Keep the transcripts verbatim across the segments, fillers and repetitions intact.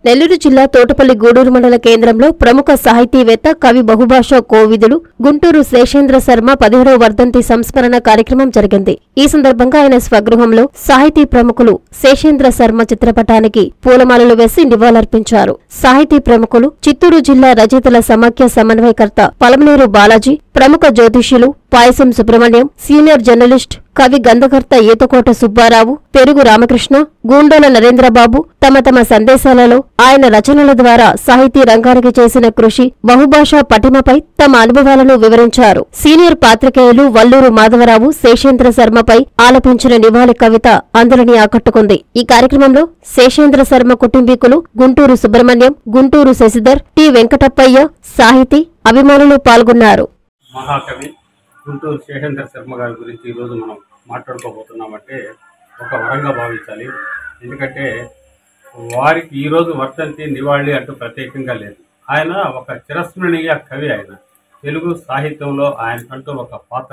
నెల్లూరు జిల్లా తోటపల్లి గూడూరు మండల కేంద్రంలో ప్రముఖ సాహితీవేత్త కవి బహుభాషా కోవిదులు గుంటూరు శేషేంద్ర శర్మ పదిహేడవ వర్ధంతి సంస్మరణ కార్యక్రమం జరిగింది. ఈ సందర్భంగా ఆయన స్వగృహంలో సాహితీ ప్రముఖులు శేషేంద్ర శర్మ చిత్రపటానికి పూలమాలలు వేసి నివాళులర్పించారు. సాహితీ ప్రముఖులు చిత్తూరు జిల్లా రచయితల సమాఖ్య సమన్వయకర్త పలమనేరు బాలాజీ, ప్రముఖ జ్యోతిష్యులు పాయసం సుబ్రహ్మణ్యం, సీనియర్ జర్నలిస్ట్ కవి గంధకర్త ఈతకోట సుబ్బారావు, పెరుగు రామకృష్ణ, గూండోల నరేంద్రబాబు తమ తమ సందేశాలలో ఆయన రచనల ద్వారా సాహితీ రంగానికి చేసిన కృషి, బహుభాషా పటిమపై తమ అనుభవాలను వివరించారు. సీనియర్ పాత్రికేయులు వల్లూరు మాధవరావు శేషేంద్ర శర్మపై ఆలపించిన నివాళి కవిత అందరినీ ఆకట్టుకుంది. ఈ కార్యక్రమంలో శేషేంద్ర శర్మ కుటుంబీకులు గుంటూరు సుబ్రహ్మణ్యం, గుంటూరు శశిధర్, టి వెంకటప్పయ్య, సాహితీ అభిమానులు పాల్గొన్నారు. మహాకవి గుంటూరు శేషేంద్ర శర్మ గారి గురించి ఈరోజు మనం మాట్లాడుకోబోతున్నామంటే ఒక వరంగా భావించాలి. ఎందుకంటే వారికి ఈరోజు వర్ధంతి నివాళి అంటూ ప్రత్యేకంగా లేదు. ఆయన ఒక చిరస్మరణీయ కవి. ఆయన తెలుగు సాహిత్యంలో ఆయనకంటూ ఒక పాత్ర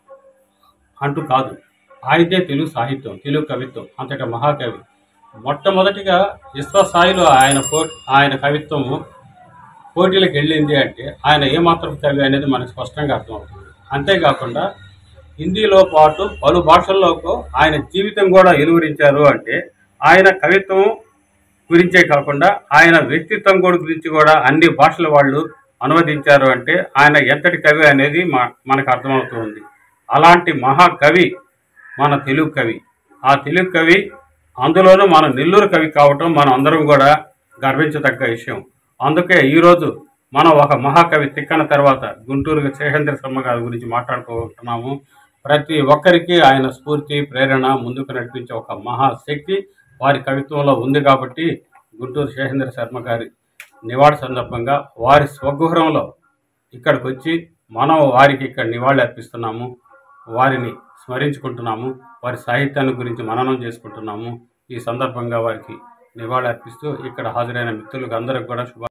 అంటూ కాదు, ఆయనదే తెలుగు సాహిత్యం, తెలుగు కవిత్వం, అంతటి మహాకవి. మొట్టమొదటిగా విశ్వస్థాయిలో ఆయన పో ఆయన కవిత్వము పోటీలకు వెళ్ళింది అంటే ఆయన ఏమాత్రం కవి అనేది మనకు స్పష్టంగా అర్థమవుతుంది. అంతేకాకుండా హిందీలో పాటు పలు భాషల్లోకి ఆయన జీవితం కూడా వెలువరించారు. అంటే ఆయన కవిత్వం గురించే కాకుండా ఆయన వ్యక్తిత్వం కూడా గురించి కూడా అన్ని భాషల వాళ్ళు అనువదించారు. అంటే ఆయన ఎంతటి కవి అనేది మనకు అర్థమవుతుంది. అలాంటి మహాకవి మన తెలుగు కవి. ఆ తెలుగు కవి, అందులోనూ మన నెల్లూరు కవి కావటం మనం అందరం కూడా గర్వించదగ్గ విషయం. అందుకే ఈరోజు మనం ఒక మహాకవి తిక్కన తర్వాత గుంటూరు శేషేంద్ర శర్మ గారి గురించి మాట్లాడుకుంటున్నాము. ప్రతి ఒక్కరికి ఆయన స్ఫూర్తి, ప్రేరణ, ముందుకు నడిపించే ఒక మహాశక్తి వారి కవిత్వంలో ఉంది. కాబట్టి గుంటూరు శేషేంద్ర శర్మ గారి నివాళి సందర్భంగా వారి స్వగృహంలో ఇక్కడికి వచ్చి మనం వారికి ఇక్కడ నివాళి అర్పిస్తున్నాము, వారిని స్మరించుకుంటున్నాము, వారి సాహిత్యాన్ని గురించి మననం చేసుకుంటున్నాము. ఈ సందర్భంగా వారికి నివాళి అర్పిస్తూ ఇక్కడ హాజరైన మిత్రులకు అందరికి కూడా శుభ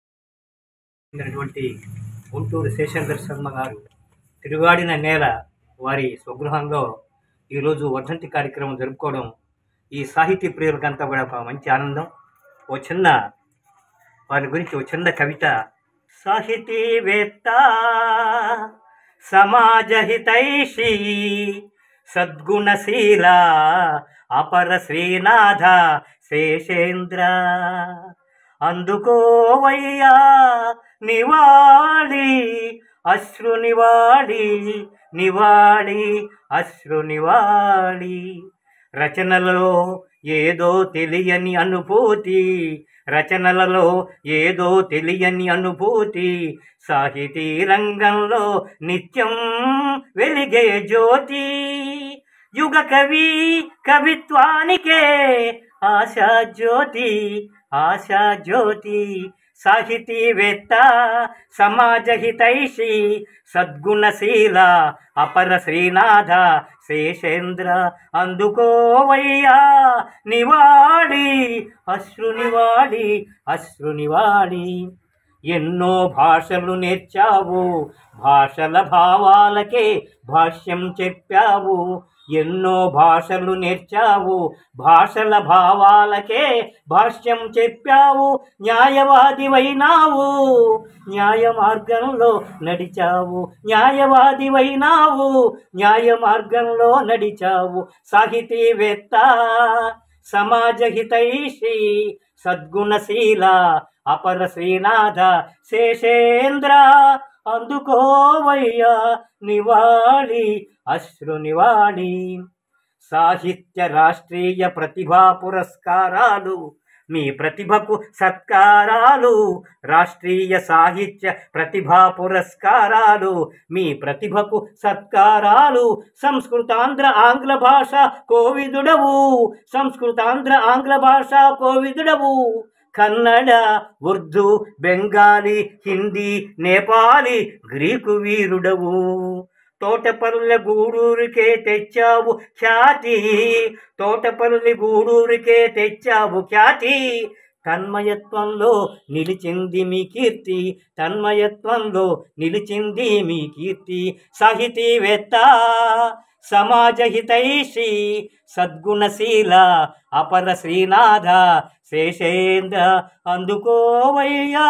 గుంటూరు శేషేంద్ర శర్మ గారు తిరుగాడిన నేల వారి స్వగృహంలో ఈరోజు వర్ధంతి కార్యక్రమం జరుపుకోవడం ఈ సాహితీ ప్రియులకంతా కూడా ఒక మంచి ఆనందం. ఓ చిన్న వారి గురించి ఓ చిన్న కవిత. సాహితీవేత్త సమాజహితైషి సద్గుణశీల అపర శ్రీనాథ శేషేంద్ర, అందుకోవయ్యా నివాళి అశ్రు నివాళి, నివాళి అశ్రు నివాళి. రచనలలో ఏదో తెలియని అనుభూతి, రచనలలో ఏదో తెలియని అనుభూతి, సాహితీ రంగంలో నిత్యం వెలిగే జ్యోతి. యుగ కవి కవిత్వానికే ఆశా జ్యోతి, ఆశా జ్యోతి. సాహితీవేత్త సమాజహితైషి సద్గుణశీల అపర శ్రీనాథ శేషేంద్ర, అందుకోవయ్యా నివాళి అశ్రు నివాళి, అశ్రు నివాళి. ఎన్నో భాషలు నేర్చావు, భాషల భావాలకే భాష్యం చెప్పావు. ఎన్నో భాషలు నేర్చావు, భాషల భావాలకే భాష్యం చెప్పావు. న్యాయవాదివైనావు, న్యాయ మార్గంలో నడిచావు. న్యాయవాదివైనావు, న్యాయ మార్గంలో నడిచావు. సాహితీవేత్త సమాజహితైషి సద్గుణశీల అపర శ్రీనాథ శేషేంద్ర, అందుకోవయ్యా నివాళి అశ్రు నివాళి. సాహిత్య రాష్ట్రీయ ప్రతిభా పురస్కారాలు మీ ప్రతిభకు సత్కారాలు. రాష్ట్రీయ సాహిత్య ప్రతిభా పురస్కారాలు మీ ప్రతిభకు సత్కారాలు. సంస్కృతాంధ్ర ఆంగ్ల భాష కోవిదుడవు, సంస్కృతాంధ్ర ఆంగ్ల భాష కోవిదుడవు. కన్నడ, ఉర్దూ, బెంగాలీ, హిందీ, నేపాలీ, గ్రీకు వీరుడవు. తోటపల్లి గూడూరికే తెచ్చావు ఖ్యాతి, తోటపల్లి గూడూరికే తెచ్చావు ఖ్యాతి. తన్మయత్వంలో నిలిచింది మీ కీర్తి, తన్మయత్వంలో నిలిచింది మీ కీర్తి. సాహితీవేత్త సమాజహితైషి సద్గుణశీల అపర శ్రీనాథ శేషేంద్ర అందుకోవయ్యా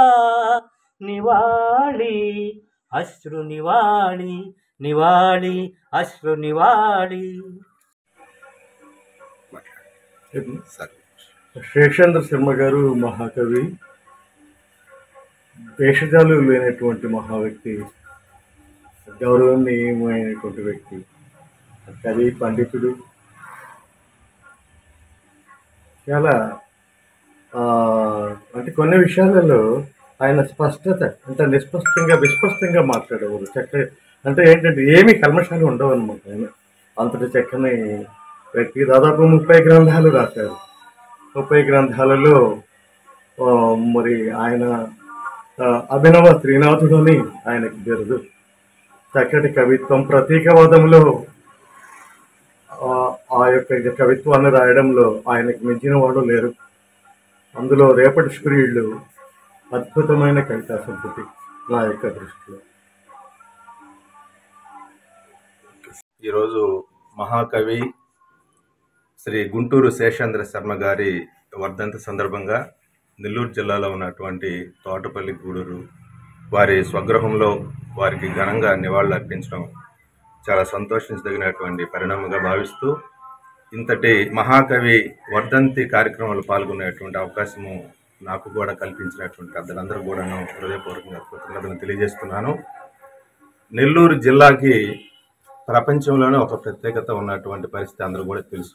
నివాళి అశ్రు నివాళి నివాళి అశ్రు నివాళి. శేషేంద్ర శర్మ గారు మహాకవి, భేషజాలు లేనటువంటి మహా వ్యక్తి, గౌరవనీయమైనటువంటి వ్యక్తి, కవి, పండితుడు. చాలా అంటే కొన్ని విషయాలలో ఆయన స్పష్టత, అంటే నిస్పష్టంగా విస్పష్టంగా మాట్లాడేవారు. చక్క అంటే ఏంటంటే ఏమీ కల్మషాలు ఉండవు అనమాట. ఆయన అంతటి చక్కని వ్యక్తి. దాదాపు ముప్పై గ్రంథాలు రాశారు. ముప్పై గ్రంథాలలో మరి ఆయన అభినవ శ్రీనాథుడు అని ఆయనకి బిరుదు. చక్కటి కవిత్వం, ప్రతీకవాదంలో ఆ యొక్క కవిత్వాన్ని రాయడంలో ఆయనకు మించిన వాడు లేరు. అందులో రేపటి సూర్యుళ్ళు అద్భుతమైన కవితా సంపుటి నా యొక్క దృష్టిలో. ఈరోజు మహాకవి శ్రీ గుంటూరు శేషేంద్ర శర్మ గారి వర్ధంతి సందర్భంగా నెల్లూరు జిల్లాలో ఉన్నటువంటి తోటపల్లి గూడూరు వారి స్వగృహంలో వారికి ఘనంగా నివాళులు అర్పించడం చాలా సంతోషించదగినటువంటి పరిణామంగా భావిస్తూ, ఇంతటి మహాకవి వర్ధంతి కార్యక్రమంలో పాల్గొనేటువంటి అవకాశము నాకు కూడా కల్పించినటువంటి పెద్దలందరూ కూడాను హృదయపూర్వకంగా కృతజ్ఞతలు తెలియజేస్తున్నాను. నెల్లూరు జిల్లాకి ప్రపంచంలోనే ఒక ప్రత్యేకత ఉన్నటువంటి పరిస్థితి అందరూ కూడా తెలుసు.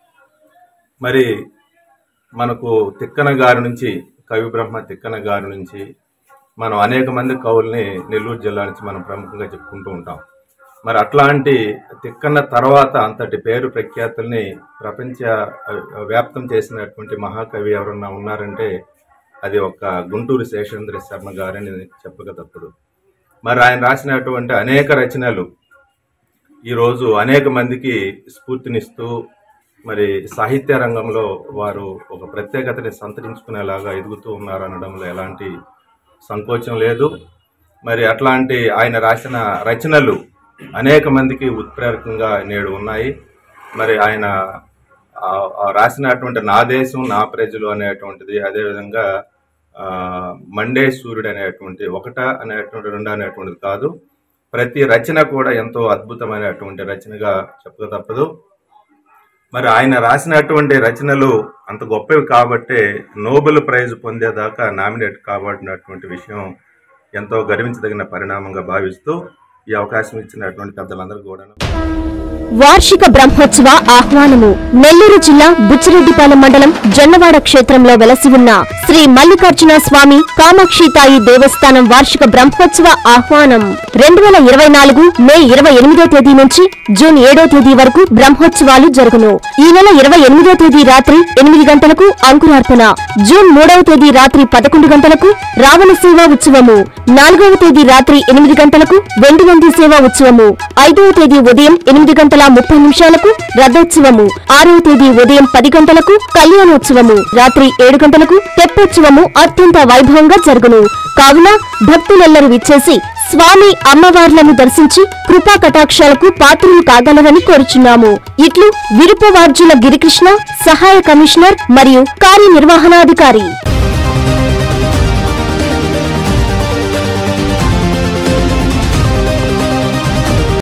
మరి మనకు తిక్కన గారి నుంచి, కవి బ్రహ్మ తిక్కన గారి నుంచి మనం అనేక మంది కవుల్ని నెల్లూరు జిల్లా నుంచి మనం ప్రముఖంగా చెప్పుకుంటూ ఉంటాం. మరి అట్లాంటి తిక్కన్న తర్వాత అంతటి పేరు ప్రఖ్యాతుల్ని ప్రపంచ వ్యాప్తం చేసినటువంటి మహాకవి ఎవరన్నా ఉన్నారంటే అది ఒక గుంటూరు శేషేంద్ర శర్మ గారని చెప్పక తప్పదు. మరి ఆయన రాసినటువంటి అనేక రచనలు ఈరోజు అనేక మందికి స్ఫూర్తినిస్తూ మరి సాహిత్య రంగంలో వారు ఒక ప్రత్యేకతని సంతరించుకునేలాగా ఎదుగుతూ ఉన్నారు అనడంలో ఎలాంటి సంకోచం లేదు. మరి అట్లాంటి ఆయన రాసిన రచనలు అనేక మందికి ఉత్ప్రేరకంగా నేడు ఉన్నాయి. మరి ఆయన రాసినటువంటి నా దేశం నా ప్రజలు అనేటువంటిది, అదేవిధంగా మండే సూర్యుడు అనేటువంటి, ఒకట అనేటువంటి రెండు అనేటువంటిది కాదు, ప్రతి రచన కూడా ఎంతో అద్భుతమైనటువంటి రచనగా చెప్పక తప్పదు. మరి ఆయన రాసినటువంటి రచనలు అంత గొప్పవి కాబట్టే నోబెల్ ప్రైజ్ పొందేదాకా నామినేట్ కాబడినటువంటి విషయం ఎంతో గర్వించదగిన పరిణామంగా భావిస్తూ ఈ అవకాశం ఇచ్చినటువంటి పెద్దలందరూ కూడా వార్షిక బ్రహ్మోత్సవ ఆహ్వానము. నెల్లూరు జిల్లా బుచ్చిరెడ్డిపాలెం మండలం జొన్నవాడ క్షేత్రంలో వెలసి ఉన్న శ్రీ మల్లికార్జున స్వామి కామాక్షితాయి దేవస్థానం వార్షిక బ్రహ్మోత్సవ ఆహ్వానం రెండు వేల ఇరవై నాలుగు మే ఇరవై ఎనిమిదో తేదీ నుంచి జూన్ ఏడో తేదీ వరకు బ్రహ్మోత్సవాలు జరుగును. ఈ నెల ఇరవై ఎనిమిదో తేదీ రాత్రి ఎనిమిది గంటలకు అంకురార్పణ, జూన్ మూడవ తేదీ రాత్రి పదకొండు గంటలకు రావణ సేవా ఉత్సవము, నాలుగవ తేదీ రాత్రి ఎనిమిది గంటలకు వెండి నంది సేవా ఉత్సవము, ఐదవ తేదీ ఉదయం ఎనిమిది గంటల ముప్పై నిమిషాలకు రథోత్సవము, ఆరవ తేదీ ఉదయం పది గంటలకు కళ్యాణోత్సవము, రాత్రి ఏడు గంటలకు తెప్పోత్సవము అత్యంత వైభవంగా జరుగును. కావున భక్తులెల్లరూ విచ్చేసి స్వామి అమ్మవార్లను దర్శించి కృపా కటాక్షాలకు పాత్రలు కాగలరని కోరుచున్నాము. ఇట్లు విరుపవార్జుల గిరికృష్ణ, సహాయ కమిషనర్ మరియు కార్యనిర్వహణాధికారి.